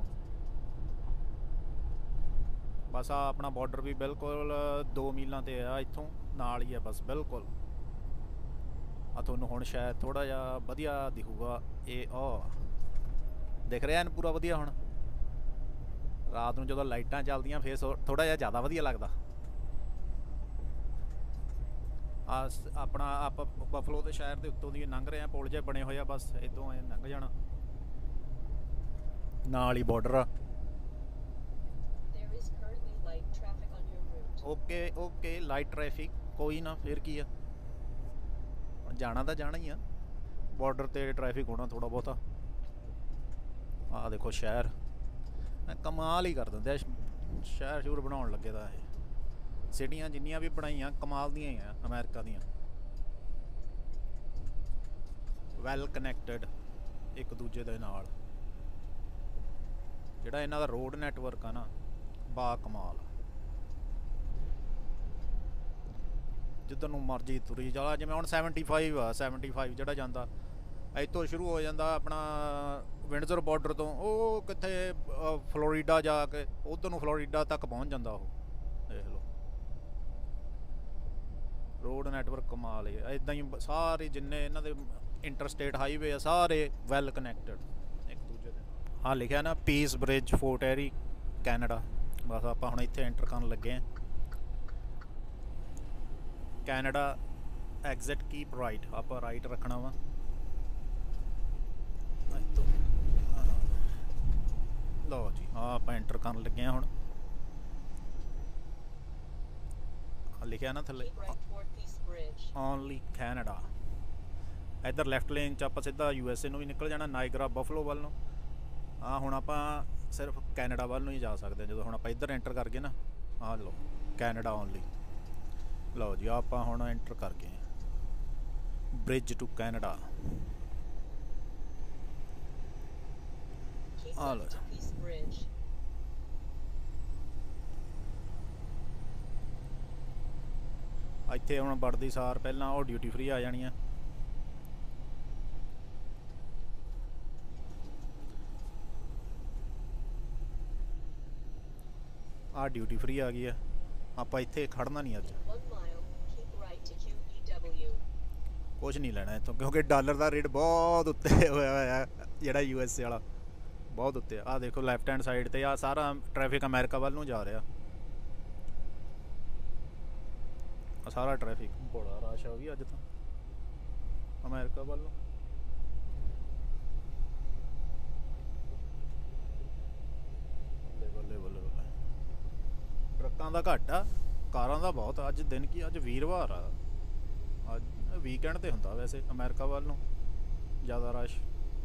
ਬਸ ਆ ਆਪਣਾ ਬਾਰਡਰ ਵੀ ਬਿਲਕੁਲ ਦੋ ਮੀਲਾਂ 'ਤੇ ਆ ਇੱਥੋਂ, ਨਾਲ ਹੀ ਆ ਬਸ ਬਿਲਕੁਲ। ਆ ਤੁਹਾਨੂੰ ਹੁਣ ਸ਼ਾਇਦ ਥੋੜ੍ਹਾ ਜਿਹਾ ਵਧੀਆ ਦਿਖੂਗਾ ਇਹ, ਉਹ ਦਿਖ ਰਿਹਾ ਐਨ ਪੂਰਾ ਵਧੀਆ। ਹੁਣ ਰਾਤ ਨੂੰ ਜਦੋਂ ਲਾਈਟਾਂ ਚੱਲਦੀਆਂ ਫਿਰ ਥੋੜ੍ਹਾ ਜਿਹਾ ਜ਼ਿਆਦਾ ਵਧੀਆ ਲੱਗਦਾ। ਆ ਆਪਣਾ ਆਪਾਂ ਬਫਲੋ ਦੇ ਸ਼ਹਿਰ ਦੇ ਉੱਤੋਂ ਦੀ ਲੰਘ ਰਹੇ ਆ, ਪੁਲ ਜਿਹੇ ਬਣੇ ਹੋਏ ਆ, ਬਸ ਇੱਦੋਂ ਐ ਲੰਘ ਜਾਣਾ, ਨਾਲ ਹੀ ਬਾਰਡਰ ਆ। ਓਕੇ ਓਕੇ ਲਾਈਟ ਟ੍ਰੈਫਿਕ, ਕੋਈ ਨਾ ਫਿਰ ਕੀ ਆ, ਜਾਣਾ ਤਾਂ ਜਾਣਾ ਹੀ ਆ। ਬਾਰਡਰ 'ਤੇ ਟ੍ਰੈਫਿਕ ਹੋਣਾ ਥੋੜ੍ਹਾ ਬਹੁਤਾ। ਆਹ ਦੇਖੋ ਸ਼ਹਿਰ ਕਮਾਲ ਹੀ ਕਰ ਦਿੰਦੇ ਆ ਸ਼ਹਿਰ ਸ਼ੁਰ ਬਣਾਉਣ ਲੱਗੇ ਤਾਂ। ਇਹ ਸਿਟੀਆਂ ਜਿੰਨੀਆਂ ਵੀ ਬਣਾਈਆਂ ਕਮਾਲ ਦੀਆਂ ਹੀ ਆ ਅਮਰੀਕਾ ਦੀਆਂ। ਵੈਲ ਕਨੈਕਟਡ ਇੱਕ ਦੂਜੇ ਦੇ ਨਾਲ। ਜਿਹੜਾ ਇਹਨਾਂ ਦਾ ਰੋਡ ਨੈਟਵਰਕ ਆ ਨਾ, ਬਾ ਕਮਾਲ। ਜਿੱਧਰ ਨੂੰ ਮਰਜ਼ੀ ਤੁਰੀ ਜਾ। ਜਿਵੇਂ ਹੁਣ ਸੈਵਨਟੀ ਫਾਈਵ ਆ, ਸੈਵਨਟੀ ਫਾਈਵ ਜਿਹੜਾ ਜਾਂਦਾ ਇੱਥੋਂ ਸ਼ੁਰੂ ਹੋ ਜਾਂਦਾ ਆਪਣਾ ਵਿੰਡਜ਼ਰ ਬਾਰਡਰ ਤੋਂ, ਉਹ ਕਿੱਥੇ ਫਲੋਰੀਡਾ ਜਾ ਕੇ ਉੱਧਰ ਨੂੰ ਫਲੋਰੀਡਾ ਤੱਕ ਪਹੁੰਚ ਜਾਂਦਾ। ਉਹ ਦੇਖ ਲਓ ਰੋਡ ਨੈਟਵਰਕ ਕਮਾਲ ਹੈ। ਇੱਦਾਂ ਹੀ ਸਾਰੇ ਜਿੰਨੇ ਇਹਨਾਂ ਦੇ ਇੰਟਰਸਟੇਟ ਹਾਈਵੇ ਆ ਸਾਰੇ ਵੈਲ ਕਨੈਕਟਡ ਇੱਕ ਦੂਜੇ ਦੇ ਨਾਲ। ਆਹ ਲਿਖਿਆ ਨਾ peace bridge Fort Erie Canada. ਬਸ ਆਪਾਂ ਹੁਣ ਇੱਥੇ ਐਂਟਰ ਕਰਨ ਲੱਗੇ ਹਾਂ। ਕੈਨੇਡਾ ਐਗਜ਼ਿਟ ਕੀਪ ਰਾਈਟ, ਆਪਾਂ ਰਾਈਟ ਰੱਖਣਾ ਵਾ। ਲਓ ਜੀ ਹਾਂ ਆਪਾਂ ਐਂਟਰ ਕਰਨ ਲੱਗੇ ਹਾਂ ਹੁਣ। ਲਿਖਿਆ ਨਾ ਥੱਲੇ ਓਨਲੀ ਕੈਨੇਡਾ। ਇੱਧਰ ਲੈਫਟ ਲੇਨ 'ਚ ਆਪਾਂ ਸਿੱਧਾ ਯੂ ਐਸ ਏ ਨੂੰ ਵੀ ਨਿਕਲ ਜਾਣਾ, ਨਾਇਗਰਾ ਬਫਲੋ ਵੱਲ ਨੂੰ। ਹਾਂ ਹੁਣ ਆਪਾਂ ਸਿਰਫ ਕੈਨੇਡਾ ਵੱਲ ਨੂੰ ਹੀ ਜਾ ਸਕਦੇ ਹਾਂ ਜਦੋਂ ਹੁਣ ਆਪਾਂ ਇੱਧਰ ਐਂਟਰ ਕਰ ਗਏ ਨਾ। ਆਹ ਲਓ ਕੈਨੇਡਾ ਓਨਲੀ। ਲਓ ਜੀ ਆਪਾਂ ਹੁਣ ਐਂਟਰ ਕਰ ਗਏ ਬ੍ਰਿਜ ਟੂ ਕੈਨੇਡਾ। ਆ ਲਓ ਇੱਥੇ ਹੁਣ ਵੜਦੀ ਸਾਰ ਪਹਿਲਾਂ ਉਹ ਡਿਊਟੀ ਫਰੀ ਆ ਜਾਣੀ ਆ। ਆਹ ਡਿਊਟੀ ਫਰੀ ਆ ਗਈ ਆ। ਆਪਾਂ ਇੱਥੇ ਖੜਨਾ ਨਹੀਂ ਅੱਜ, ਕੁਛ ਨਹੀਂ ਲੈਣਾ ਇੱਥੋਂ, ਕਿਉਂਕਿ ਡਾਲਰ ਦਾ ਰੇਟ ਬਹੁਤ ਉੱਤੇ ਹੋਇਆ ਹੋਇਆ ਜਿਹੜਾ ਯੂ ਐਸ ਏ ਵਾਲਾ, ਬਹੁਤ ਉੱਤੇ। ਆਹ ਦੇਖੋ ਲੈਫਟ ਹੈਂਡ ਸਾਈਡ 'ਤੇ ਆਹ ਸਾਰਾ ਟ੍ਰੈਫਿਕ ਅਮਰੀਕਾ ਵੱਲ ਨੂੰ ਜਾ ਰਿਹਾ। ਸਾਰਾ ਟ੍ਰੈਫਿਕ ਬੜਾ ਰਸ਼ ਆ ਵੀ ਅੱਜ ਤਾਂ ਅਮਰੀਕਾ ਵੱਲ ਨੂੰ। ਬੱਲੇ ਬੱਲੇ ਬੱਲੇ ਬੱਲੇ। ਟਰੱਕਾਂ ਦਾ ਘੱਟ ਆ, ਕਾਰਾਂ ਦਾ ਬਹੁਤ ਆ। ਅੱਜ ਦਿਨ ਕੀ, ਅੱਜ ਵੀਰਵਾਰ ਆ, ਅੱਜ ਵੀਕਐਂਡ 'ਤੇ ਹੁੰਦਾ ਵੈਸੇ ਅਮਰੀਕਾ ਵੱਲ ਨੂੰ ਜ਼ਿਆਦਾ ਰਸ਼।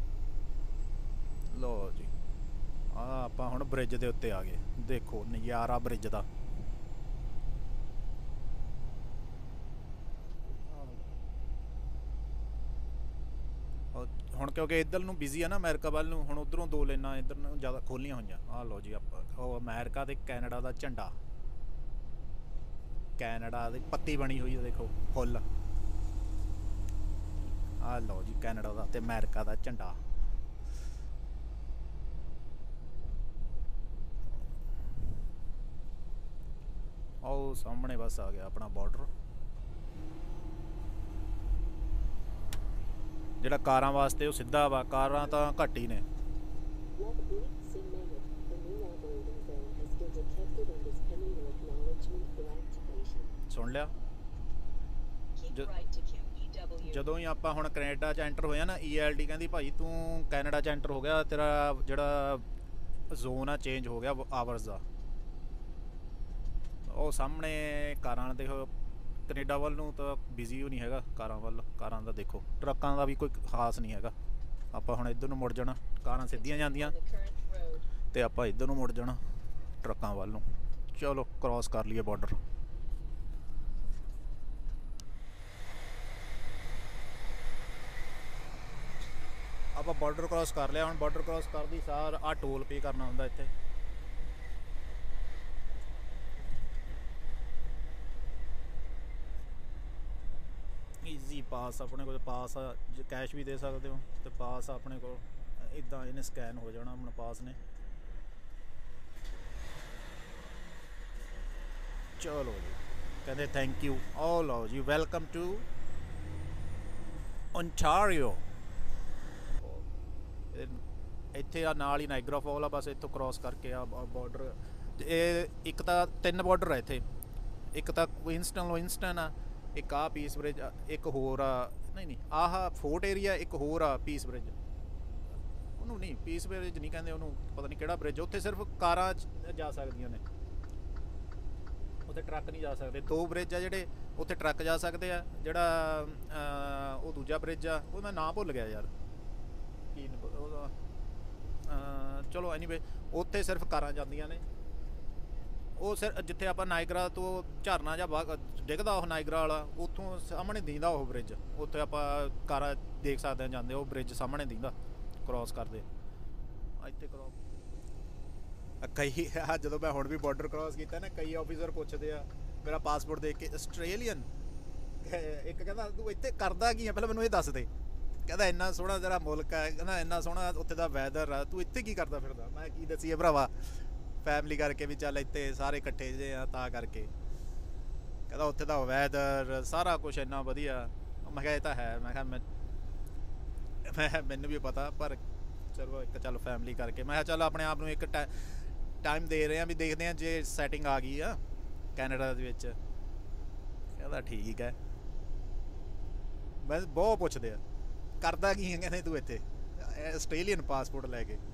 ਲਓ ਜੀ ਆਹ ਆਪਾਂ ਹੁਣ ਬ੍ਰਿਜ ਦੇ ਉੱਤੇ ਆ ਗਏ। ਦੇਖੋ ਨਜ਼ਾਰਾ ਬ੍ਰਿਜ ਦਾ। ਹੁਣ ਕਿਉਂਕਿ ਇੱਧਰ ਨੂੰ ਬਿਜ਼ੀ ਆ ਨਾ ਅਮਰੀਕਾ ਵੱਲ ਨੂੰ, ਹੁਣ ਉੱਧਰੋਂ ਦੋ ਲੇਨਾਂ ਇੱਧਰ ਨੂੰ ਜ਼ਿਆਦਾ ਖੋਲ੍ਹੀਆਂ ਹੋਈਆਂ। ਆਹ ਲਓ ਜੀ ਆਪਾਂ ਉਹ ਅਮਰੀਕਾ ਅਤੇ ਕੈਨੇਡਾ ਦਾ ਝੰਡਾ, ਕੈਨੇਡਾ ਦੀ ਪੱਤੀ ਬਣੀ ਹੋਈ ਹੈ ਦੇਖੋ ਫੁੱਲ। ਆਹ ਲਓ ਜੀ ਕੈਨੇਡਾ ਦਾ ਅਤੇ ਅਮਰੀਕਾ ਦਾ ਝੰਡਾ। ਉਹ ਸਾਹਮਣੇ ਬਸ ਆ ਗਿਆ ਆਪਣਾ ਬਾਰਡਰ। ਜਿਹੜਾ ਕਾਰਾਂ ਵਾਸਤੇ ਉਹ ਸਿੱਧਾ ਵਾ, ਕਾਰਾਂ ਤਾਂ ਘੱਟ ਹੀ ਨੇ। ਸੁਣ ਲਿਆ। ਜਦੋਂ ਹੀ ਆਪਾਂ ਹੁਣ ਕੈਨੇਡਾ 'ਚ ਐਂਟਰ ਹੋਇਆ ਨਾ, ਈ ਐਲ ਡੀ ਕਹਿੰਦੀ ਭਾਈ ਤੂੰ ਕੈਨੇਡਾ 'ਚ ਐਂਟਰ ਹੋ ਗਿਆ, ਤੇਰਾ ਜਿਹੜਾ ਜ਼ੋਨ ਆ ਚੇਂਜ ਹੋ ਗਿਆ ਆਵਰਸ ਦਾ। ਉਹ ਸਾਹਮਣੇ ਕਾਰਾਂ ਦੇਖੋ, ਕੈਨੇਡਾ ਵੱਲ ਨੂੰ ਤਾਂ ਬਿਜ਼ੀ ਨਹੀਂ ਹੈਗਾ ਕਾਰਾਂ ਵੱਲ, ਕਾਰਾਂ ਦਾ ਦੇਖੋ, ਟਰੱਕਾਂ ਦਾ ਵੀ ਕੋਈ ਖਾਸ ਨਹੀਂ ਹੈਗਾ। ਆਪਾਂ ਹੁਣ ਇੱਧਰ ਨੂੰ ਮੁੜ ਜਾਣਾ, ਕਾਰਾਂ ਸਿੱਧੀਆਂ ਜਾਂਦੀਆਂ ਤੇ ਆਪਾਂ ਇੱਧਰ ਨੂੰ ਮੁੜ ਜਾਣਾ ਟਰੱਕਾਂ ਵੱਲ ਨੂੰ। ਚਲੋ ਕ੍ਰਾਸ ਕਰ ਲਈਏ ਬਾਰਡਰ। ਆਪਾਂ ਬਾਰਡਰ ਕ੍ਰਾਸ ਕਰ ਲਿਆ। ਹੁਣ ਬਾਰਡਰ ਕ੍ਰਾਸ ਕਰਦੀ ਸਾਰ ਆਹ ਟੋਲ ਪੇ ਕਰਨਾ ਹੁੰਦਾ ਇੱਥੇ। ਈਜ਼ੀ ਪਾਸ ਆਪਣੇ ਕੋਲ, ਪਾਸ ਜੇ ਕੈਸ਼ ਵੀ ਦੇ ਸਕਦੇ ਹੋ ਤੇ ਪਾਸ ਆਪਣੇ ਕੋਲ ਇੱਦਾਂ ਇਹਨੇ ਸਕੈਨ ਹੋ ਜਾਣਾ ਹੁਣ ਪਾਸ ਨੇ। ਚਲੋ ਜੀ, ਕਹਿੰਦੇ ਥੈਂਕ ਯੂ। ਆਹ ਲਓ ਜੀ, ਵੈਲਕਮ ਟੂ ਓਨਟਾਰੀਓ। ਇੱਥੇ ਆ ਨਾਲ ਹੀ ਨਾਇਗਰਾ ਫਾਲ ਆ, ਬਸ ਇੱਥੋਂ ਕ੍ਰਾਸ ਕਰਕੇ ਆ ਬਾਰਡਰ। ਇਹ ਇੱਕ ਤਾਂ ਤਿੰਨ ਬਾਰਡਰ ਆ ਇੱਥੇ, ਇੱਕ ਤਾਂ ਕੁਇਨਸਟਨ ਲੋਇੰਸਟਨ ਆ, ਇੱਕ ਆ ਪੀਸ ਬ੍ਰਿਜ, ਇੱਕ ਹੋਰ ਆ ਨਹੀਂ ਨਹੀਂ ਆਹ ਫੋਰਟ ਏਰੀਆ, ਇੱਕ ਹੋਰ ਆ ਪੀਸ ਬ੍ਰਿਜ। ਉਹਨੂੰ ਨਹੀਂ ਪੀਸ ਬ੍ਰਿਜ ਨਹੀਂ ਕਹਿੰਦੇ, ਉਹਨੂੰ ਪਤਾ ਨਹੀਂ ਕਿਹੜਾ ਬ੍ਰਿਜ। ਉੱਥੇ ਸਿਰਫ ਕਾਰਾਂ ਜਾ ਸਕਦੀਆਂ ਨੇ, ਉੱਥੇ ਟਰੱਕ ਨਹੀਂ ਜਾ ਸਕਦੇ। ਦੋ ਬ੍ਰਿਜ ਆ ਜਿਹੜੇ ਉੱਥੇ ਟਰੱਕ ਜਾ ਸਕਦੇ ਆ। ਜਿਹੜਾ ਉਹ ਦੂਜਾ ਬ੍ਰਿਜ ਆ, ਉਹ ਮੈਂ ਨਾਂ ਭੁੱਲ ਗਿਆ ਯਾਰ ਕੀ ਉਹਦਾ। ਚਲੋ ਐਨੀਵੇ, ਉੱਥੇ ਸਿਰਫ ਕਾਰਾਂ ਜਾਂਦੀਆਂ ਨੇ। ਉਹ ਸਿਰ ਜਿੱਥੇ ਆਪਾਂ ਨਾਇਗਰਾ ਤੋਂ ਝਰਨਾ ਜਾਂ ਬਾਗ ਡਿੱਗਦਾ ਉਹ ਨਾਇਗਰਾ ਵਾਲਾ, ਉੱਥੋਂ ਸਾਹਮਣੇ ਦਿਖਦਾ ਉਹ ਬ੍ਰਿਜ। ਉੱਥੇ ਆਪਾਂ ਕਾਰਾਂ ਦੇਖ ਸਕਦੇ ਹਾਂ ਜਾਂਦੇ, ਉਹ ਬ੍ਰਿਜ ਸਾਹਮਣੇ ਦਿਖਦਾ ਕ੍ਰਾਸ ਕਰਦੇ। ਇੱਥੇ ਕ੍ਰਾਸ ਕਈ ਆ, ਜਦੋਂ ਮੈਂ ਹੁਣ ਵੀ ਬਾਰਡਰ ਕ੍ਰਾਸ ਕੀਤਾ ਨਾ, ਕਈ ਆਫੀਸਰ ਪੁੱਛਦੇ ਆ ਮੇਰਾ ਪਾਸਪੋਰਟ ਦੇਖ ਕੇ, ਆਸਟ੍ਰੇਲੀਅਨ। ਇੱਕ ਕਹਿੰਦਾ ਤੂੰ ਇੱਥੇ ਕਰਦਾ ਕੀ ਆ, ਪਹਿਲਾਂ ਮੈਨੂੰ ਇਹ ਦੱਸ ਦੇ। ਕਹਿੰਦਾ ਇੰਨਾ ਸੋਹਣਾ ਤੇਰਾ ਮੁਲਕ ਹੈ, ਕਹਿੰਦਾ ਇੰਨਾ ਸੋਹਣਾ ਉੱਥੇ ਦਾ ਵੈਦਰ ਆ, ਤੂੰ ਇੱਥੇ ਕੀ ਕਰਦਾ ਫਿਰਦਾ। ਮੈਂ ਕੀ ਦੱਸੀਏ ਭਰਾਵਾ, ਫੈਮਿਲੀ ਕਰਕੇ ਵੀ ਚੱਲ ਇੱਥੇ ਸਾਰੇ ਇਕੱਠੇ ਜੇ ਆ ਤਾਂ ਕਰਕੇ। ਕਹਿੰਦਾ ਉੱਥੇ ਦਾ ਵੈਦਰ ਸਾਰਾ ਕੁਛ ਇੰਨਾ ਵਧੀਆ। ਮੈਂ ਕਿਹਾ ਇਹ ਤਾਂ ਹੈ। ਮੈਂ ਕਿਹਾ ਮੈਂ ਮੈਂ ਮੈਨੂੰ ਵੀ ਪਤਾ, ਪਰ ਚਲੋ ਇੱਕ ਚੱਲ ਫੈਮਿਲੀ ਕਰਕੇ ਮੈਂ ਕਿਹਾ ਚੱਲ ਆਪਣੇ ਆਪ ਨੂੰ ਇੱਕ ਟਾਈਮ ਦੇ ਰਹੇ ਹਾਂ ਵੀ ਦੇਖਦੇ ਹਾਂ ਜੇ ਸੈਟਿੰਗ ਆ ਗਈ ਆ ਕੈਨੇਡਾ ਦੇ ਵਿੱਚ। ਕਹਿੰਦਾ ਠੀਕ ਹੈ। ਬਸ ਬਹੁਤ ਪੁੱਛਦੇ ਆ ਕਰਦਾ ਕੀ ਹੈ, ਕਹਿੰਦੇ ਤੂੰ ਇੱਥੇ ਆਸਟ੍ਰੇਲੀਅਨ ਪਾਸਪੋਰਟ ਲੈ ਕੇ।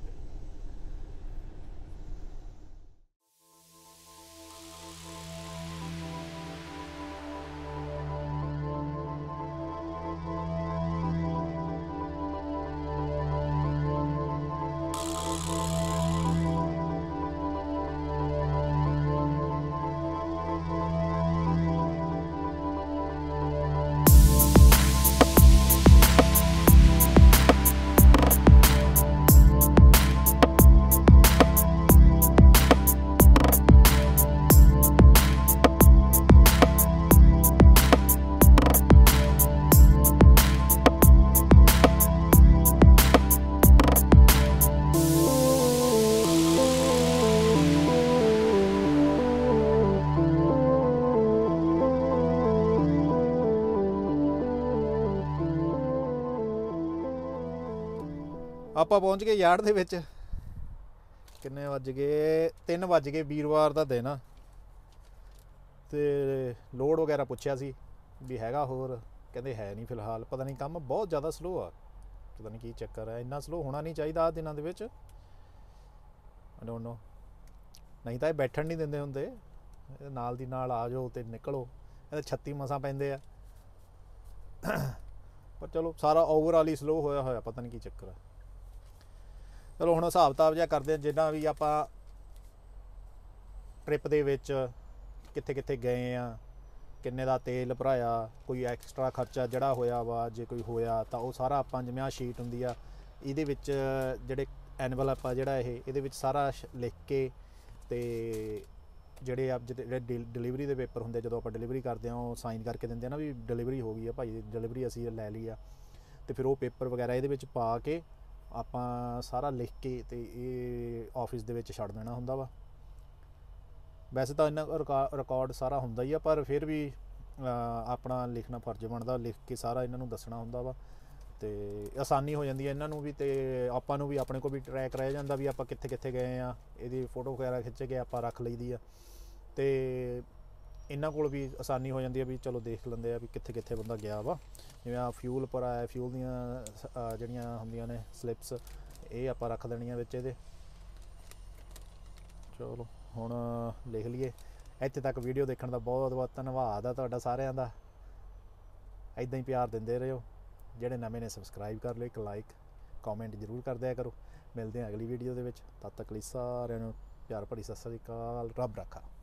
ਆਪਾਂ ਪਹੁੰਚ ਗਏ ਯਾਰਡ ਦੇ ਵਿੱਚ। ਕਿੰਨੇ ਵੱਜ ਗਏ? ਤਿੰਨ ਵੱਜ ਗਏ। ਵੀਰਵਾਰ ਦਾ ਦਿਨ ਆ ਤੇ ਲੋਡ ਵਗੈਰਾ ਪੁੱਛਿਆ ਸੀ ਵੀ ਹੈਗਾ ਹੋਰ, ਕਹਿੰਦੇ ਹੈ ਨਹੀਂ ਫਿਲਹਾਲ। ਪਤਾ ਨਹੀਂ ਕੰਮ ਬਹੁਤ ਜ਼ਿਆਦਾ ਸਲੋ ਆ, ਪਤਾ ਨਹੀਂ ਕੀ ਚੱਕਰ ਹੈ। ਇੰਨਾ ਸਲੋ ਹੋਣਾ ਨਹੀਂ ਚਾਹੀਦਾ ਆ ਦਿਨਾਂ ਦੇ ਵਿੱਚ। ਆਈ ਡੋਂਟ ਨੋ, ਨਹੀਂ ਤਾਂ ਇਹ ਬੈਠਣ ਨਹੀਂ ਦਿੰਦੇ ਹੁੰਦੇ। ਨਾਲ ਦੀ ਨਾਲ ਆ ਜਾਓ ਤੇ ਨਿਕਲੋ। ਇਹ ਛੱਤੀ ਮਸਾਂ ਪੈਂਦੇ ਆ, ਪਰ ਚਲੋ ਸਾਰਾ ਓਵਰਆਲ ਹੀ ਸਲੋ ਹੋਇਆ ਹੋਇਆ, ਪਤਾ ਨਹੀਂ ਕੀ ਚੱਕਰ ਆ। ਚਲੋ ਹੁਣ ਹਿਸਾਬ ਕਿਤਾਬ ਜਿਹਾ ਕਰਦੇ ਹਾਂ, ਜਿੱਦਾਂ ਵੀ ਆਪਾਂ ਟ੍ਰਿਪ ਦੇ ਵਿੱਚ ਕਿੱਥੇ ਕਿੱਥੇ ਗਏ ਆ, ਕਿੰਨੇ ਦਾ ਤੇਲ ਭਰਾਇਆ, ਕੋਈ ਐਕਸਟਰਾ ਖਰਚਾ ਜਿਹੜਾ ਹੋਇਆ ਵਾ ਜੇ ਕੋਈ ਹੋਇਆ ਤਾਂ ਉਹ ਸਾਰਾ ਆਪਾਂ, ਜਿਵੇਂ ਆਹ ਸ਼ੀਟ ਹੁੰਦੀ ਆ ਇਹਦੇ ਵਿੱਚ ਜਿਹੜੇ ਐਨਵਲਪ ਆ ਜਿਹੜਾ ਇਹ ਇਹਦੇ ਵਿੱਚ ਸਾਰਾ ਲਿਖ ਕੇ, ਤੇ ਜਿਹੜੇ ਆ ਜਿਹੜੇ ਡਿਲੀਵਰੀ ਦੇ ਪੇਪਰ ਹੁੰਦੇ ਜਦੋਂ ਆਪਾਂ ਡਿਲੀਵਰੀ ਕਰਦੇ ਹਾਂ ਉਹ ਸਾਈਨ ਕਰਕੇ ਦਿੰਦੇ ਆ ਨਾ ਵੀ ਡਿਲੀਵਰੀ ਹੋ ਗਈ ਆ ਭਾਈ, ਡਿਲੀਵਰੀ ਅਸੀਂ ਲੈ ਲਈ ਆ। ਅਤੇ ਫਿਰ ਉਹ ਪੇਪਰ ਵਗੈਰਾ ਇਹਦੇ ਵਿੱਚ ਪਾ ਕੇ ਆਪਾਂ ਸਾਰਾ ਲਿਖ ਕੇ ਤੇ ਇਹ ਆਫਿਸ ਦੇ ਵਿੱਚ ਛੱਡ ਦੇਣਾ ਹੁੰਦਾ ਵਾ। ਵੈਸੇ ਤਾਂ ਇਹਨਾਂ ਰਿਕਾ ਰਿਕਾਰਡ ਸਾਰਾ ਹੁੰਦਾ ਹੀ ਆ, ਪਰ ਫਿਰ ਵੀ ਆਪਣਾ ਲਿਖਣਾ ਫਰਜ਼ ਬਣਦਾ, ਲਿਖ ਕੇ ਸਾਰਾ ਇਹਨਾਂ ਨੂੰ ਦੱਸਣਾ ਹੁੰਦਾ ਵਾ। ਅਤੇ ਆਸਾਨੀ ਹੋ ਜਾਂਦੀ ਹੈ ਇਹਨਾਂ ਨੂੰ ਵੀ, ਅਤੇ ਆਪਾਂ ਨੂੰ ਵੀ ਆਪਣੇ ਕੋਲ ਵੀ ਟਰੈਕ ਰਹਿ ਜਾਂਦਾ ਵੀ ਆਪਾਂ ਕਿੱਥੇ ਕਿੱਥੇ ਗਏ ਹਾਂ। ਇਹਦੀ ਫੋਟੋ ਵਗੈਰਾ ਖਿੱਚ ਕੇ ਆਪਾਂ ਰੱਖ ਲਈ ਦੀ ਆ। ਅਤੇ ਇਹਨਾਂ ਕੋਲ ਵੀ ਆਸਾਨੀ ਹੋ ਜਾਂਦੀ ਹੈ ਵੀ ਚਲੋ ਦੇਖ ਲੈਂਦੇ ਆ ਵੀ ਕਿੱਥੇ ਕਿੱਥੇ ਬੰਦਾ ਗਿਆ ਵਾ। ਜਿਵੇਂ ਆ ਫਿਊਲ ਪਰ ਆਇਆ, ਫਿਊਲ ਦੀਆਂ ਅ, ਜਿਹੜੀਆਂ ਹੁੰਦੀਆਂ ਨੇ ਸਲਿੱਪਸ, ਇਹ ਆਪਾਂ ਰੱਖ ਦੇਣੀਆਂ ਵਿੱਚ ਇਹਦੇ। ਚਲੋ ਹੁਣ ਲਿਖ ਲਈਏ। ਇੱਥੇ ਤੱਕ ਵੀਡੀਓ ਦੇਖਣ ਦਾ ਬਹੁਤ ਬਹੁਤ ਧੰਨਵਾਦ ਆ ਤੁਹਾਡਾ ਸਾਰਿਆਂ ਦਾ। ਇੱਦਾਂ ਹੀ ਪਿਆਰ ਦਿੰਦੇ ਰਹੋ। ਜਿਹੜੇ ਨਵੇਂ ਨੇ ਸਬਸਕ੍ਰਾਈਬ ਕਰ ਲਿਓ, ਇੱਕ ਲਾਈਕ ਕਮੈਂਟ ਜ਼ਰੂਰ ਕਰ ਦਿਆ ਕਰੋ। ਮਿਲਦੇ ਹਾਂ ਅਗਲੀ ਵੀਡੀਓ ਦੇ ਵਿੱਚ। ਤਦ ਤੱਕ ਲਈ ਸਾਰਿਆਂ ਨੂੰ ਪਿਆਰ ਭਰੀ ਸਤਿ ਸ੍ਰੀ ਅਕਾਲ। ਰੱਬ ਰਾਖਾ।